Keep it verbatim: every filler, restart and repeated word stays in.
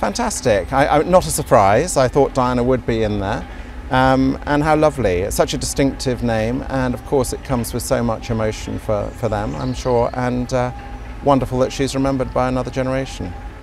fantastic. I, I, not a surprise. I thought Diana would be in there. Um, and how lovely. It's such a distinctive name, and of course it comes with so much emotion for, for them, I'm sure, and uh, wonderful that she's remembered by another generation.